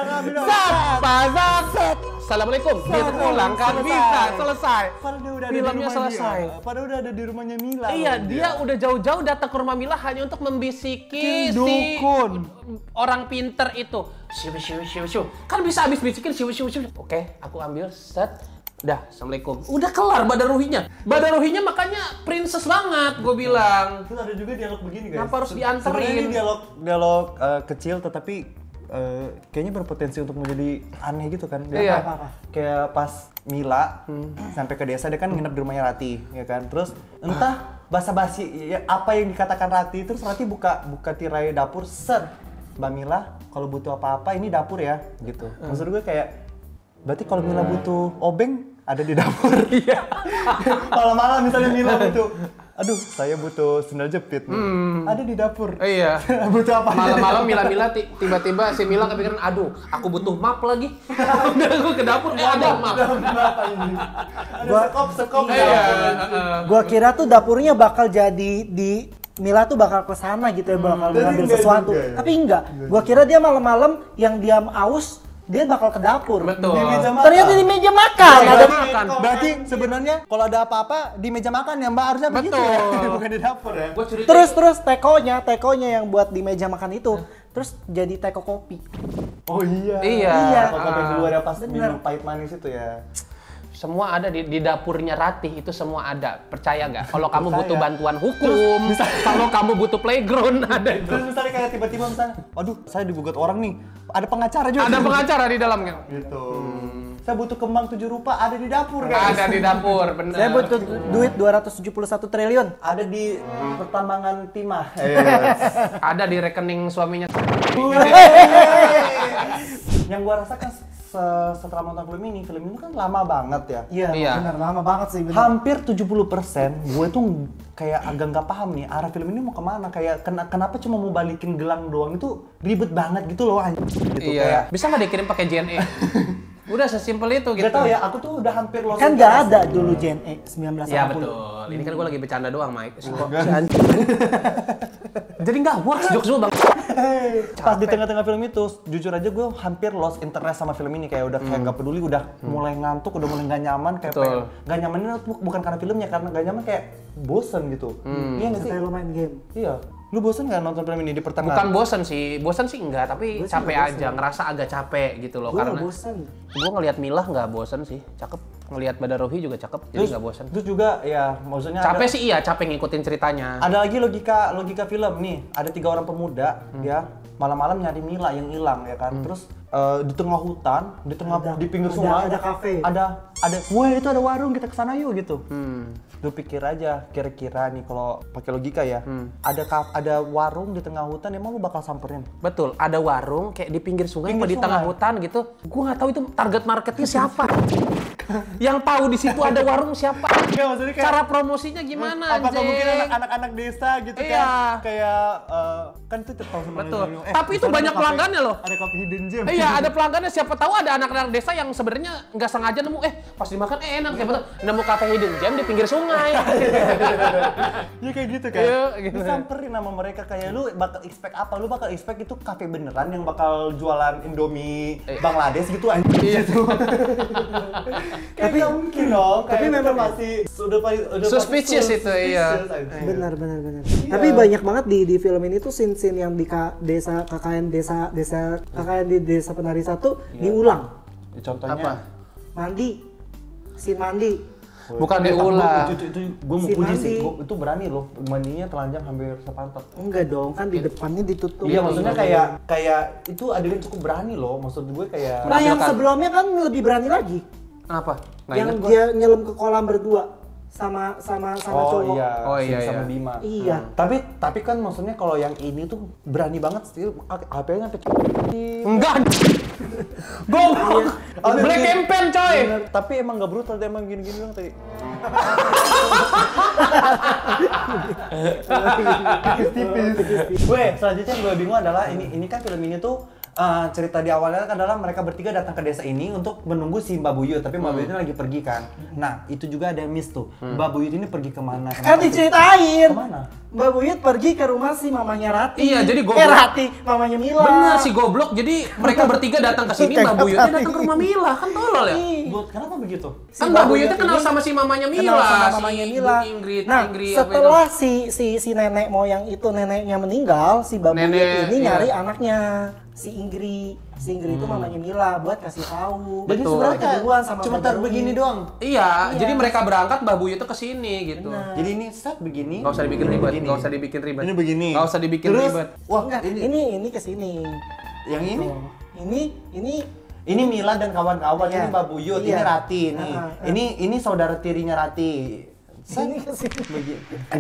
Stop, pasang, stop. Assalamualaikum, gitu pulang kan Selesai. bisa, selesai. Padahal dia udah ada di Filmnya rumah selesai. dia. Padahal udah ada di rumahnya Mila. Iya, loh, dia udah jauh-jauh datang ke rumah Mila hanya untuk membisiki si dukun. orang pinter itu. Siu siu siu siu. Kan bisa habis bisikin siu siu siu. Oke, aku ambil set. Udah, assalamualaikum. Udah kelar Badaruhinya. Badaruhinya makanya princess banget, gue bilang. Terus ada juga dialog begini guys. Kenapa harus Se- dianterin? Sebenarnya ini dialog dialog uh, kecil tetapi uh, kayaknya berpotensi untuk menjadi aneh gitu kan. Dia Iya. apa-apa. Kayak pas Mila sampai ke desa dia kan nginep di rumahnya Rati, ya kan. Terus entah basa-basi ya, apa yang dikatakan Rati, terus Rati buka buka tirai dapur, set. Mbak Mila, kalau butuh apa-apa ini dapur ya, gitu. Maksud gue kayak berarti kalau Mila butuh obeng ada di dapur. Iya. Malam-malam misalnya Mila butuh, aduh saya butuh sendal jepit nih. Ada di dapur. Iya. Butuh apa? Malam-malam Mila-Mila ti- tiba-tiba si Mila kepikiran, aduh, aku butuh map lagi. Udah aku ke dapur, eh ada map. Apa ini? Ada Gua- sekop sekop. Iya. heeh. Gua kira tuh dapurnya bakal jadi di Mila tuh bakal ke sana gitu ya, bakal Tapi mengambil enggak sesuatu. juga ya. Tapi enggak. Gua kira dia malam-malam yang dia aus, dia bakal ke dapur. Betul. Di meja makan. Ternyata di meja makan Iya, ada iya. makan. Berarti sebenarnya kalau ada apa-apa di meja makan ya Mbak, harusnya begitu ya. Betul. Bukan di dapur ya. Gua curiga. terus terus tekonya, tekonya yang buat di meja makan itu, terus jadi teko kopi. Oh iya. Iya. Iya. Kalau yang keluar ya pas Bener. minum pahit manis itu ya. Semua ada di, di dapurnya Ratih, itu semua ada. Percaya nggak? Kalau kamu Percaya. butuh bantuan hukum, kalau kamu butuh playground, ada itu. Terus misalnya kayak tiba-tiba misalnya, waduh saya digugat orang nih, ada pengacara juga. Ada pengacara di dalamnya. Gitu. Saya butuh kembang tujuh rupa, ada di dapur guys. Ada di dapur, bener. Saya butuh duit dua ratus tujuh puluh satu triliun. Ada di pertambangan timah. Ada di rekening suaminya. Yang gua rasakan se- setelah nonton film ini, film ini kan lama banget ya. Iya, Iya. benar lama banget sih benar. Hampir tujuh puluh persen gue tuh kayak agak nggak paham nih arah film ini mau kemana. Kayak ken- kenapa cuma mau balikin gelang doang itu ribet banget gitu loh anjing. Gitu Iya. kayak. Bisa nggak dikirim pakai J N E? Udah sesimpel itu gitu. Gak tau ya, aku tuh udah hampir lost Kan nggak interest. ada dulu Gen E sembilan belas Ya delapan puluh. betul. Ini kan gue lagi bercanda doang, Mike. Jadi nggak works jokes lu bang. Pas di tengah-tengah film itu, jujur aja gue hampir lost interest sama film ini. Kayak udah kayak nggak peduli, udah mulai ngantuk, udah mulai nggak nyaman. Kayak Betul. pengen, nggak nyaman ini tuh bukan karena filmnya, karena nggak nyaman kayak bosen gitu. Iya nggak sih? Kayak lo main game. Iya. Lu bosen nggak nonton film ini di pertengahan? Bukan bosen sih, bosen sih enggak, tapi Gua sih capek nggak aja, ngerasa agak capek gitu loh. Gue Karena nggak bosan. gue ngelihat Milah nggak bosen sih, cakep. Ngelihat Badarohi juga cakep, jadi Terus, nggak bosen. terus juga ya maksudnya Capek ada, sih iya, capek ngikutin ceritanya. ada lagi logika logika film nih. Ada tiga orang pemuda ya malam-malam nyari Mila yang hilang ya kan. Terus eh, di tengah hutan, di tengah Ada- di pinggir ada- sungai ada kafe. Ada ada wah itu ada warung, kita kesana yuk gitu. Hmm. Lu pikir aja kira-kira nih kalau pakai logika ya. Hmm. Ada kaf- ada warung di tengah hutan emang lu bakal samperin? Betul, ada warung kayak di pinggir sungai Pinggir apa di tengah sungai. hutan gitu. Gue nggak tahu itu target marketnya siapa. Yang tahu di situ ada warung siapa? Enggak maksudnya kayak Cara promosinya gimana apakah anjing? mungkin anak- anak-anak desa gitu Iya. kan kayak eh, kan itu tertahu sama Betul. Eh, Tapi itu di sana banyak ada kafe- pelanggannya loh. Ada kopi hidden gem. Iya, ada pelanggannya. Siapa tahu ada anak-anak desa yang sebenarnya nggak sengaja nemu, eh pas dimakan eh, enak. Siapa tahu nemu kafe hidden gem di pinggir sungai. Iya kayak gitu kan. Iya, gitu. Lu samperin nama mereka kayak lu bakal expect apa? Lu bakal expect itu kafe beneran yang bakal jualan Indomie Eh. Bangladesh gitu anjing. Iya. Tapi nggak mungkin dong. tapi Kayak memang- itu masih sudah pasti udah Suspicious pasti itu, iya. suspicious, anjing. Benar benar benar. Iya. Tapi banyak banget di di film ini tuh scene-scene yang di ka- desa K K N desa desa K K N di desa penari satu diulang. Ya, contohnya Apa? Mandi. Scene mandi. Bukan Eh, tapi gua- diulang. Itu, itu, itu gue mau Si puji sih. mandi. Gua- itu berani loh. Mandinya telanjang hampir sepantat. Enggak dong, kan di depannya ditutup. Iya maksudnya kayak kayak itu adegan cukup berani loh. Maksud gue kayak Nah, yang Menampilkan. sebelumnya kan lebih berani lagi. Apa? Nggak yang inget gua. dia nyelam ke kolam berdua sama sama sama oh cowok. iya, Oh si iya, sama iya. Bima. Iya. Tapi tapi kan maksudnya kalau yang ini tuh berani banget sih. H P-nya sampai Enggak. Goblok. Black campaign coy. Tapi emang gak brutal, emang gini-gini doang tadi. Tipis-tipis. Gue selanjutnya yang gue bingung adalah ini ini kan film ini tuh eh, cerita di awalnya kan adalah mereka bertiga datang ke desa ini untuk menunggu si Mbak Buyut, tapi Mbak Buyut ini lagi pergi kan. Nah itu juga ada yang miss tuh. Mbak Buyut ini pergi kemana? Kan Kenapa sih? diceritain. Kemana? Mbak Buyut pergi ke rumah si mamanya Rati. Iya, jadi goblok. Eh Rati, mamanya Mila. Bener sih goblok. Jadi mereka bertiga datang ke sini, Mbak Buyutnya datang ke rumah Mila. Kan tolol ya? Buat kenapa begitu? Si Kan Mbak Mbak Buyutnya Buyut kenal ini sama si mamanya Mila. kenal sama si mamanya Ibu Mila. Ingrid, Nah, Ingrid apa itu? setelah si si si nenek moyang itu neneknya meninggal, si Mbak Buyut Nenek, ini iya. nyari anaknya si Ingrid. Si Ingrid itu mamanya Mila buat kasih tahu. Jadi Betul. sebenarnya Keduaan sama cuma Mbak tar Darwi. begini doang. Iya, Iya. jadi mereka berangkat Mbak Buyut tuh ke sini gitu. Benar. Jadi ini set begini. Nggak usah dibikin ribet, begini. nggak usah dibikin ribet. Ini begini. Nggak usah dibikin Terus, ribet. Wah, Enggak, ini, ini ini ke sini. yang ini Ini ini ini Mila dan kawan-kawan, Iya. ini Mbak Buyut, Iya. ini Rati nih. Ah, ah, ah. Ini ini saudara tirinya Rati. ini ke sini. Begini.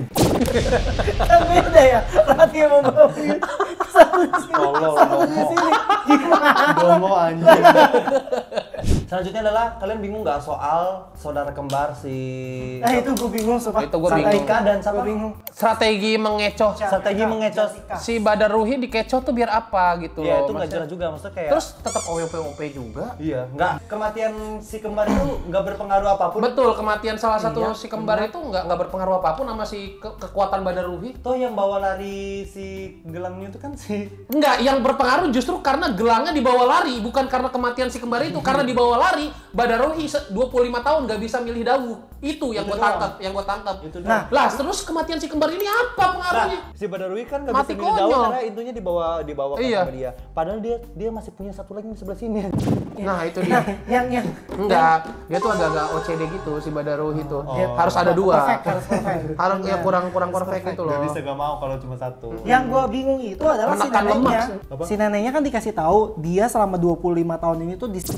Kan beda ya. Rati sama Mbak Buyut. Satu di sini. Tolong, Satu di Domo. sini. Gimana? Domo anjing. Selanjutnya adalah kalian bingung nggak soal saudara kembar si Nah itu gue bingung sumpah. Itu gua Sampai- bingung. Ika dan siapa? Gua bingung. Strategi mengecoh Strategi mengecoh. Jessica. si Badaruhi dikecoh tuh biar apa gitu Iya, loh. itu nggak Maksudnya- jelas juga maksudnya kayak. Terus tetap O P O P juga. iya, nggak kematian si kembar itu nggak berpengaruh apapun. Betul, kematian salah satu Iya, si kembar itu nggak nggak berpengaruh apapun sama si ke- kekuatan Badaruhi. Toh yang bawa lari si gelangnya itu kan si Enggak, yang berpengaruh justru karena gelangnya dibawa lari, bukan karena kematian si kembar itu. Karena dibawa lari, Badaruhi se- dua puluh lima tahun nggak bisa milih dawu. Itu yang Itu gue doang. tangkap, yang gue tangkap. Itu Nah, Lah, terus kematian si kembar ini apa pengaruhnya? Nah, si Badarwi kan nggak Mati bisa milih daun konyol. karena intunya dibawa dibawa ke Iya. sama dia. Padahal dia dia masih punya satu lagi di sebelah sini. Nah, itu dia. yang yang Enggak, dia tuh agak-agak O C D gitu si Badaruhi itu. Oh. Harus ada dua. perfect, harus perfect. Harus ya Iya. kurang kurang perfect gitu loh. Gak bisa gak mau kalau cuma satu. Yang gua bingung itu adalah si Menekan neneknya. lemak. Apa? Si neneknya kan dikasih tahu dia selama dua puluh lima tahun ini tuh disiksa sama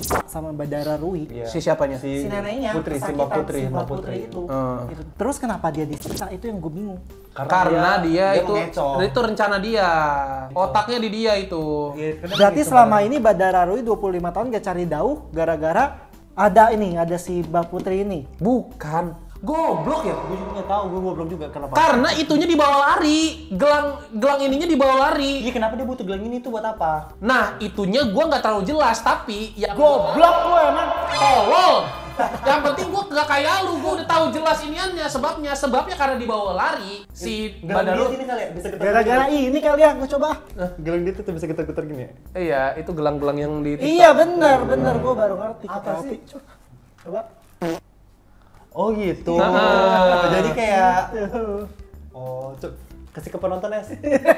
sama Badara Rui. Iya. Si siapanya? Si neneknya Putri, si Mbak kesakitan, Putri, si Mbak Putri. itu. Hmm. Gitu. Terus kenapa dia disiksa itu yang gue bingung. Karena dia, dia itu mengecoh. itu rencana dia. Otaknya di dia itu. Iya, karena Berarti gitu, selama Bang. ini Badara Rui dua puluh lima tahun gak cari Dauh gara-gara ada ini, ada si Mbak Putri ini. Bukan. Goblok ya. Gue juga nggak tahu, gue goblok juga kenapa. Karena itunya dibawa lari. Gelang gelang ininya dibawa lari. Iya, kenapa dia butuh gelang ini tuh buat apa? Nah, itunya gua nggak terlalu jelas, tapi yang Goblok lu emang. tolol. Yang penting gua nggak kayak lu, gua udah tahu jelas iniannya, sebabnya. Sebabnya karena dibawa lari si Gelang dia Badaru. ini kali ya, bisa getar. Gara-gara ini kali ya, gue coba. Gelang dia tuh bisa getar-getar gini ya. Iya, itu gelang-gelang yang di Iya bener, bener. Gue baru ngerti. Apa Kopi. sih? Coba. Oh gitu. Ah. Jadi kayak oh, cuk, kasih ke penonton ya.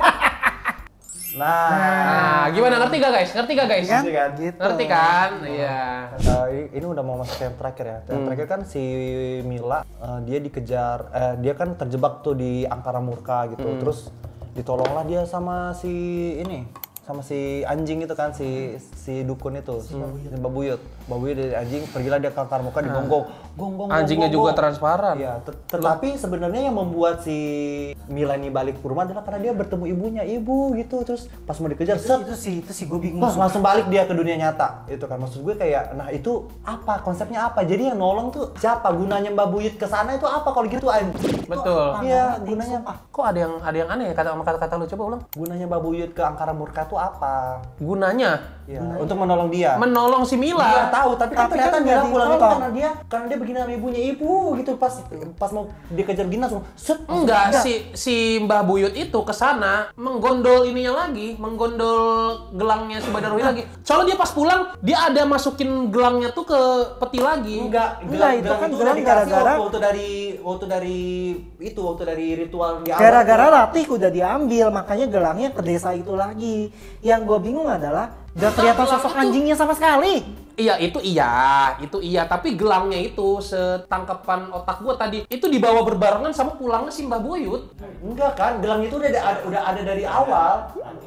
Nah, Nah, gimana ngerti gak guys? Ngerti gak guys? Kan? Ngerti kan? Gitu. Ngerti kan? Iya. Uh, ini udah mau masuk yang terakhir ya. Yang terakhir kan si Mila, uh, dia dikejar, eh, dia kan terjebak tuh di angkara murka gitu. Terus ditolonglah dia sama si ini, sama si anjing itu kan, si si dukun itu, si Babuyut. Babuyut dari anjing, pergilah dia ke angkara murka digonggong. Gong, gong, Anjingnya gong, juga gong. transparan. Iya, tet- tetapi sebenarnya yang membuat si Mila ini balik ke rumah adalah karena dia bertemu ibunya, ibu gitu. Terus pas mau dikejar, set, Itu sih, itu sih gue bingung. Wah, langsung balik dia ke dunia nyata. Itu kan maksud gue kayak, nah itu apa konsepnya apa? Jadi yang nolong tuh siapa? Gunanya Mbak Buyut ke sana itu apa kalau gitu anjing? Betul. Iya, gunanya Kok ada yang ada yang aneh ya kata sama kata-kata lu, coba ulang. gunanya Mbak Buyut ke angkara murka tuh apa? Gunanya Ya, untuk menolong dia. menolong si Iya Mila. tahu, tapi kan Tapi ternyata kan Mila nggak pulang itu ditolong. karena dia karena dia begini sama ibunya ibu gitu pas pas mau dikejar gini langsung set. Enggak, si si Mbah Buyut itu ke sana menggondol ininya lagi, menggondol gelangnya si Badarui lagi. Soalnya dia pas pulang, dia ada masukin gelangnya tuh ke peti lagi. Enggak, Enggak, itu kan udah gelang dikasih gara-gara- waktu, waktu dari waktu dari itu waktu dari ritual di awal. Gara-gara Ratih udah diambil, makanya gelangnya ke desa itu lagi. Yang gue bingung adalah gak kelihatan gelang sosok itu- anjingnya sama sekali. Iya, itu iya, itu iya. Tapi gelangnya itu setangkapan otak gua tadi itu dibawa berbarengan sama pulangnya si Mbah Buyut. Enggak kan, gelang itu udah ada, udah ada dari awal.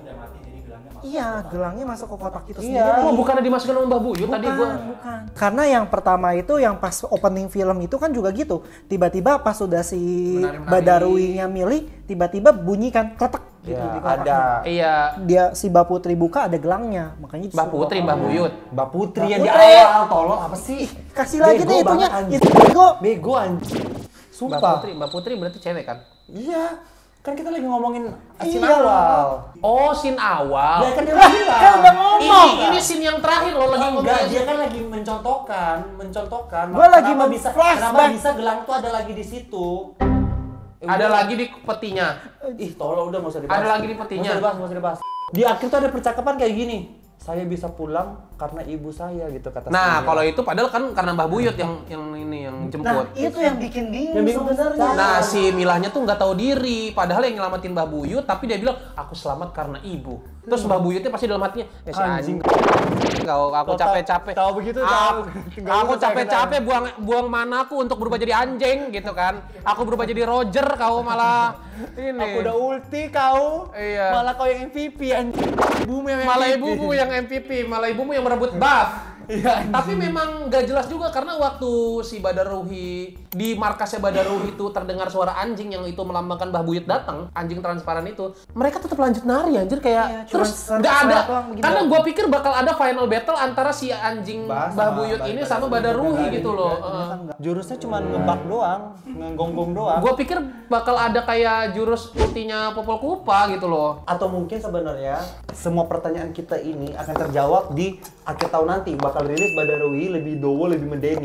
Iya, gelangnya masuk ke kotak itu Iya. sendiri. Oh, bukannya dimasukin sama Mbah Buyut tadi gua. bukan. Karena yang pertama itu yang pas opening film itu kan juga gitu. Tiba-tiba pas sudah si Menari-menari. Badaruinya milih, tiba-tiba bunyi kan kletek gitu Ya, di kotaknya. ada Iya, Dia si Mbak Putri buka ada gelangnya, makanya Mbah disuruh Putri, bawa. Mbah Buyut. Mbak Putri Mbak yang di Putri. awal, tolong apa sih? Kasih lagi Bego deh itunya. banget, anjing. Itu bego. Bego anjing. Mbah Sumpah. Putri, Mbah Putri berarti cewek kan? Iya. Kan kita lagi ngomongin scene Iya. awal. Oh, scene awal. Ya kan dia udah bilang. Kan udah ngomong. Ini ini scene yang terakhir loh lagi Oh, enggak, ngomongin. dia kan lagi mencontohkan, mencontohkan. Gua lagi Kenapa mem- bisa flashback. kenapa bisa gelang tuh ada lagi di situ? Eh, Ada udah. lagi di petinya. Ih, tolong udah nggak usah dibahas. Ada lagi di petinya. Nggak usah dibahas, nggak usah dibahas. Di akhir tuh ada percakapan kayak gini. Saya bisa pulang karena ibu saya gitu kata Nah, si kalau Mila. itu padahal kan karena Mbah Buyut yang yang ini yang Nah, jemput. itu yang bikin bingung Yang bingung sebenarnya. Nah, si Milahnya tuh nggak tahu diri, padahal yang nyelamatin Mbah Buyut, tapi dia bilang aku selamat karena ibu. Terus Mbah Buyutnya pasti dalam hatinya, ya si anjing. Kau aku Tahu- capek-capek. tahu begitu, Aku, tahu. Tinggal aku lu capek-capek buang buang mana aku untuk berubah jadi anjing gitu kan. Aku berubah jadi Roger, kau malah ini. Aku udah ulti kau. Iya. Malah kau yang M V P anjing. Ibumu yang Malah M V P. ibumu yang M V P, malah ibumu yang merebut buff. Iya. Tapi memang gak jelas juga karena waktu si Badaruhi di markasnya Badaruhi itu terdengar suara anjing yang itu melambangkan Mbah Buyut datang, anjing transparan itu. Mereka tetap lanjut nari anjir kayak Iya, cuman terus ser- nggak ada. serat doang begitu. Karena gua pikir bakal ada final battle antara si anjing Bahas Mbah sama Buyut ini Badaruhi. sama Badaruhi gitu loh. Heeh. Jurusnya cuma ngebak doang, ngegonggong doang. Gua pikir bakal ada kayak jurus ultinya Popol Kupa gitu loh. Atau mungkin sebenarnya semua pertanyaan kita ini akan terjawab di akhir tahun nanti bakal rilis Badaruhi lebih dowo lebih mendeni.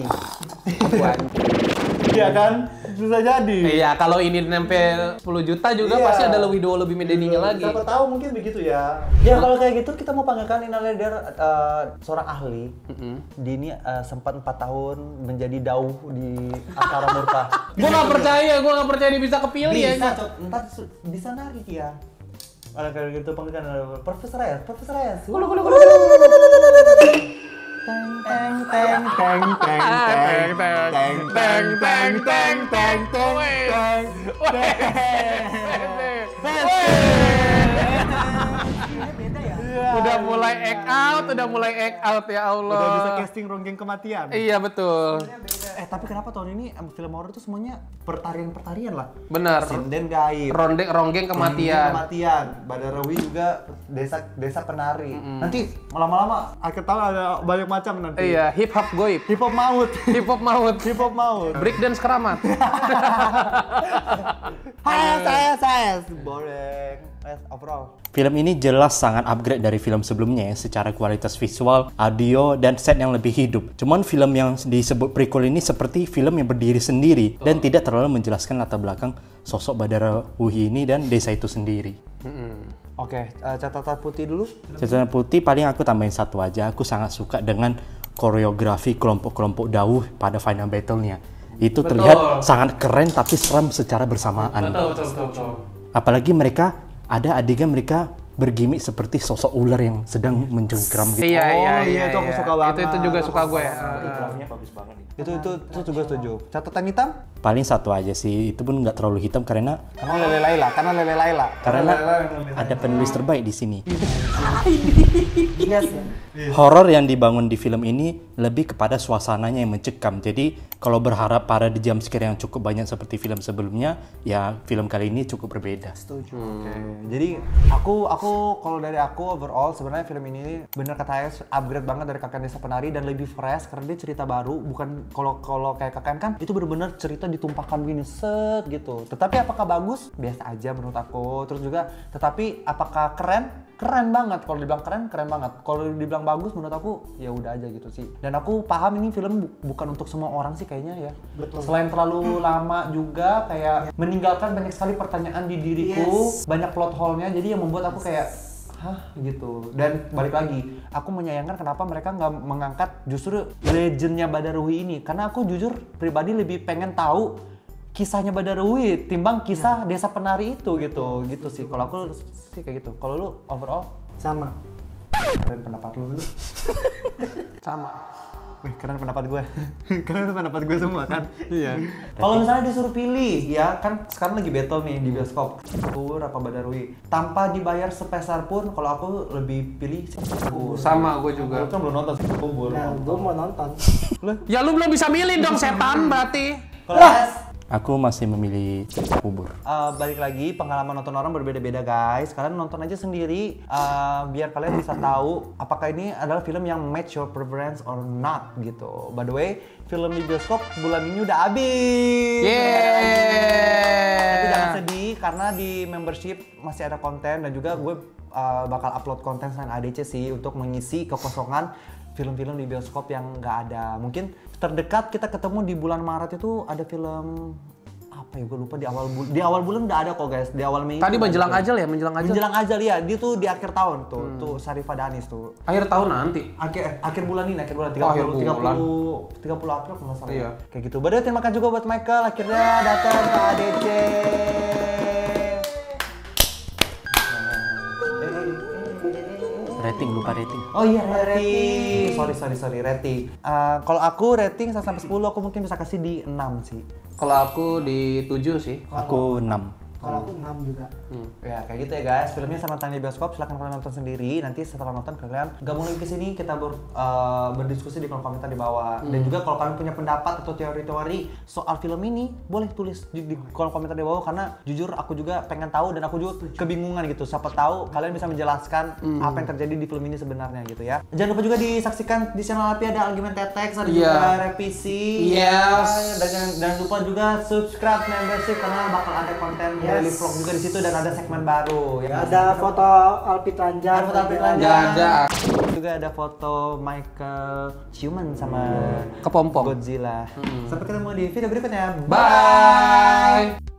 Iya kan? Bisa jadi. Iya, kalau ini nempel sepuluh juta juga Iya. pasti ada lebih dua lebih medeninya lagi. Siapa tahu mungkin begitu ya. Ya kalau kayak gitu kita mau panggilkan Inaleder uh, seorang ahli. Dini uh, sempat empat tahun menjadi dauh di Angkara Murka. Gue gak percaya, gue gak percaya dia bisa kepilih ya. Bisa, Cok. Ntar su- bisa nari dia. Kalau kayak gitu panggilkan uh, Profesor S, Profesor S. Gulu, gulu, gulu, gulu. Teng teng teng teng teng teng teng teng teng teng teng teng teng. Udah mulai mulai act out, udah mulai act out ya Allah. Udah bisa casting ronggeng kematian. Iya betul. Eh tapi kenapa tahun ini em, film horor tuh semuanya pertarian-pertarian lah. Benar. Sinden gaib. Ronde ronggeng kematian. Kematian. Badarawi juga desa desa penari. Nanti lama-lama akan tahu ada banyak macam nanti. Iya, hip hop goib. Hip hop maut. Hip hop maut. Hip hop maut. Breakdance keramat. Hai saya saya Boreng. Yes, overall. Film ini jelas sangat upgrade dari film sebelumnya ya, secara kualitas visual, audio, dan set yang lebih hidup. Cuman film yang disebut prequel ini seperti film yang berdiri sendiri dan tidak terlalu menjelaskan latar belakang sosok Badarawuhi ini dan desa itu sendiri. Oke, eh, catatan putih dulu. Catatan putih paling aku tambahin satu aja, aku sangat suka dengan koreografi kelompok-kelompok Dawuh pada final battle-nya. Itu Betul. terlihat sangat keren tapi seram secara bersamaan. Betul, betul, betul, betul. Apalagi mereka ada adegan mereka bergimik seperti sosok ular yang sedang mencengkram gitu. Iya, iya, Oh, iya, iya, itu aku iya. suka banget. Itu, itu juga suka gue. Bagus banget. Itu itu itu juga setuju. Catatan hitam? Paling satu aja sih, itu pun nggak terlalu hitam karena Karena Lele Laila, karena Lele Laila. karena ada penulis terbaik di sini. Yes, ya. Horor yang dibangun di film ini lebih kepada suasananya yang mencekam. Jadi kalau berharap para di jump scare yang cukup banyak seperti film sebelumnya, ya film kali ini cukup berbeda. Setuju. Oke. Jadi aku aku kalau dari aku overall sebenarnya film ini bener kata Ayas upgrade banget dari Kakek Desa Penari dan lebih fresh karena dia cerita baru, bukan kalau kalau kayak Kakek kan itu bener-bener cerita ditumpahkan gini set gitu. Tetapi apakah bagus? Biasa aja menurut aku. Terus juga tetapi apakah keren? Keren banget. Kalau dibilang keren, keren banget. Kalau dibilang bagus menurut aku ya udah aja gitu sih. Dan aku paham ini film bu- bukan untuk semua orang sih kayaknya ya. Betul. Selain terlalu lama juga kayak meninggalkan banyak sekali pertanyaan di diriku, banyak plot hole-nya jadi yang membuat aku kayak hah gitu. Dan balik lagi, aku menyayangkan kenapa mereka nggak mengangkat justru legendnya Badarawuhi ini. Karena aku jujur pribadi lebih pengen tahu kisahnya Badarawuhi timbang kisah desa penari itu gitu. Gitu sih. Kalau aku sih kayak gitu. Kalau lu overall Sama. keren pendapat lu dulu. Sama. Wih, keren pendapat gue. Keren pendapat gue semua kan. Iya. Kalau misalnya disuruh pilih, ya kan sekarang lagi battle nih di bioskop. Kubur apa Badarawuhi? Tanpa dibayar sepeser pun, kalau aku lebih pilih Kubur. Sama gue juga. Lu kan belum nonton sih Kubur. Nah, gue mau nonton. Ya lu belum bisa milih dong setan berarti. Kalau As, Aku masih memilih Kubur. uh, balik lagi pengalaman nonton orang berbeda-beda guys. Kalian nonton aja sendiri uh, biar kalian bisa tahu apakah ini adalah film yang match your preference or not gitu. By the way, film di bioskop bulan ini udah habis. Yeay. Tapi jangan sedih karena di membership masih ada konten dan juga gue uh, bakal upload konten selain A D C sih untuk mengisi kekosongan film-film di bioskop yang nggak ada. Mungkin terdekat kita ketemu di bulan Maret itu ada film apa ya gue lupa di awal bulan di awal bulan udah ada kok guys di awal Mei. Tadi itu menjelang ada. ajal ya, menjelang ajal. Menjelang ajal ya, dia tuh di akhir tahun tuh, tuh Syarifah Danis tuh. Akhir tahun nanti. Akhir akhir bulan ini, akhir bulan Oh, akhir tiga puluh, tiga bulan. puluh, tiga puluh April kalau nggak salah. Iya. Kayak gitu. By the way, terima kasih juga buat Michael akhirnya datang ke A D C. Rating, lupa rating. Oh iya rating. Sorry sorry sorry rating. Uh, kalau aku rating satu sampai sepuluh aku mungkin bisa kasih di enam sih. Kalau aku di tujuh sih. Aku enam. Kalau aku enam juga. Ya kayak gitu ya guys. Filmnya sama tayang di bioskop. Silahkan kalian nonton sendiri. Nanti setelah nonton kalian gabung lagi ke sini kita ber, uh, berdiskusi di kolom komentar di bawah. Dan juga kalau kalian punya pendapat atau teori-teori soal film ini boleh tulis di, di kolom komentar di bawah karena jujur aku juga pengen tahu dan aku juga kebingungan gitu. Siapa tahu kalian bisa menjelaskan apa yang terjadi di film ini sebenarnya gitu ya. Jangan lupa juga disaksikan di channel Alpi ada Argumen Tetex, ada Iya. juga revisi. Yes. Dan jangan, jangan lupa juga subscribe membership karena bakal ada konten Yes. daily vlog juga di situ dan ada segmen baru. Ya, Ada foto Alpi Telanjang. ada foto Alpi Nggak Telanjang. ada. Juga ada foto Michael Ciuman sama Kepompong. Godzilla. Sampai ketemu di video berikutnya. Bye.